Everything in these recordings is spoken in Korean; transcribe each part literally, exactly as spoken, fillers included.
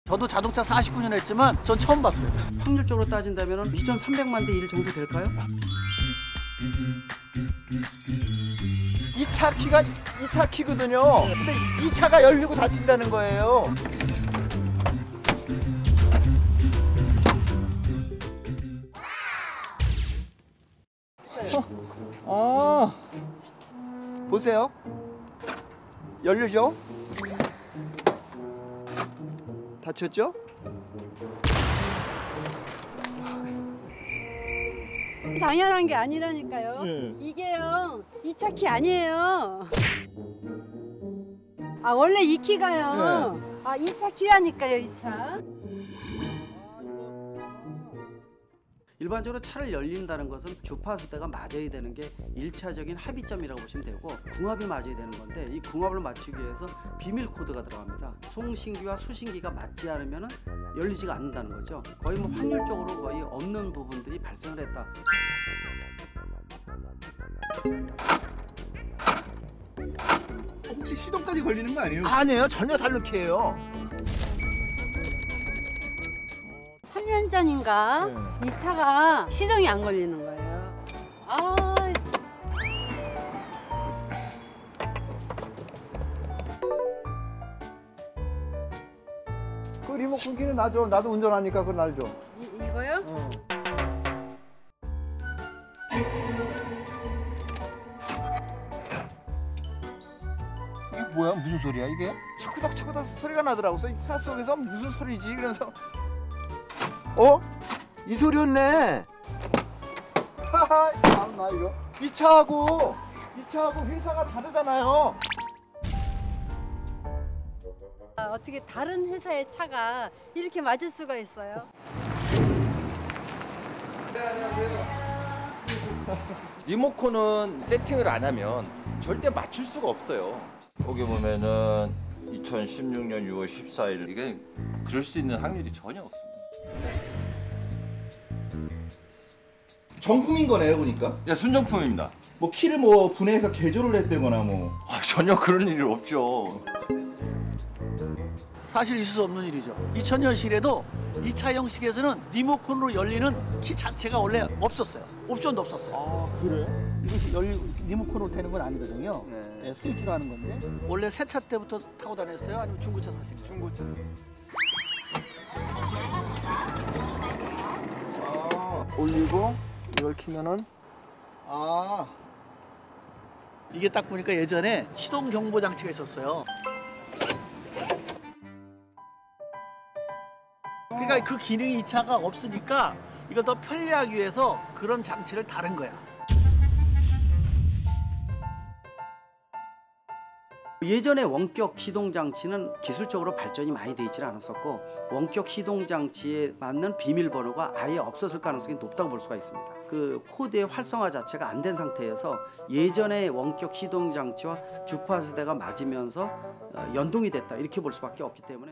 저도 자동차 사십구 년 했지만 전 처음 봤어요. 확률적으로 따진다면 이천삼백만 대 일 정도 될까요? 이 차 키가 이 차 키거든요. 근데 이 차가 열리고 닫힌다는 거예요. 어, 아, 보세요. 열리죠? 닫혔죠? 당연한 게 아니라니까요. 네. 이게요, 이 차 키 아니에요. 아, 원래 이 키가요. 네. 아, 이 차 키라니까요, 이 차. 일반적으로 차를 열린다는 것은 주파수대가 맞아야 되는 게 일차적인 합의점이라고 보시면 되고, 궁합이 맞아야 되는 건데 이 궁합을 맞추기 위해서 비밀 코드가 들어갑니다. 송신기와 수신기가 맞지 않으면 열리지가 않는다는 거죠. 거의 뭐 확률적으로 거의 없는 부분들이 발생을 했다. 혹시 시동까지 걸리는 거 아니에요? 아니에요. 전혀 다른 키예요. 삼 년 전인가 네. 이 차가 시동이 안 걸리는 거예요. 아, 그 리모컨 키는 나죠. 나도 운전하니까 그건 알죠. 이, 이거요? 어. 이게 뭐야? 무슨 소리야 이게? 차쿠닥 차쿠닥 소리가 나더라고. 그래서 차 속에서 무슨 소리지? 그러면서 어? 이 소리였네. 하하, 참나 이거. 이 차하고 이 차하고 회사가 다르잖아요. 아, 어떻게 다른 회사의 차가 이렇게 맞을 수가 있어요? 네, 안녕하세요. 리모컨은 세팅을 안 하면 절대 맞출 수가 없어요. 거기 보면은 이천십육 년 유월 십사일 이게 그럴 수 있는 확률이 전혀 없습니다. 정품인 거네요, 보니까. 야, 순정품입니다. 뭐 키를 뭐 분해해서 개조를 했다거나 뭐. 아, 전혀 그런 일이 없죠. 사실 있을 수 없는 일이죠. 이천 년식에도 이 차 형식에서는 리모컨으로 열리는 키 자체가 원래 없었어요. 옵션도 없었어요. 아, 그래? 이것이 열리 리모컨으로 되는 건 아니거든요. 네. 네, 스위치로 하는 건데 원래 새 차 때부터 타고 다녔어요? 아니면 중고차 사신 거예요? 중고차. 아, 올리고 이걸 키면은 아, 이게 딱 보니까 예전에 시동 경보 장치가 있었어요. 그러니까 그 기능이 이 차가 없으니까 이걸 더 편리하기 위해서 그런 장치를 다른 거야. 예전에 원격 시동 장치는 기술적으로 발전이 많이 되어 있지 않았었고, 원격 시동 장치에 맞는 비밀번호가 아예 없었을 가능성이 높다고 볼 수가 있습니다. 그 코드의 활성화 자체가 안 된 상태에서 예전의 원격 시동 장치와 주파수대가 맞으면서 연동이 됐다, 이렇게 볼 수밖에 없기 때문에.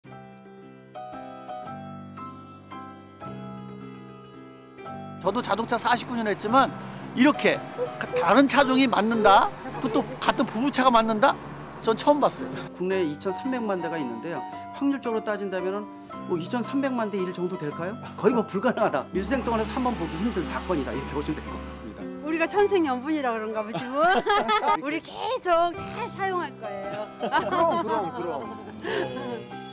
저도 자동차 사십구 년 했지만 이렇게 다른 차종이 맞는다? 그것도 같은 부부차가 맞는다? 전 처음 봤어요. 국내에 이천삼백만 대가 있는데요. 확률적으로 따진다면 뭐 이천삼백만 대 일 정도 될까요? 거의 뭐 불가능하다. 일생 동안에서 한 번 보기 힘든 사건이다, 이렇게 보시면 될 것 같습니다. 우리가 천생연분이라 그런가 보지 뭐. 우리 계속 잘 사용할 거예요. 그럼 그럼 그럼.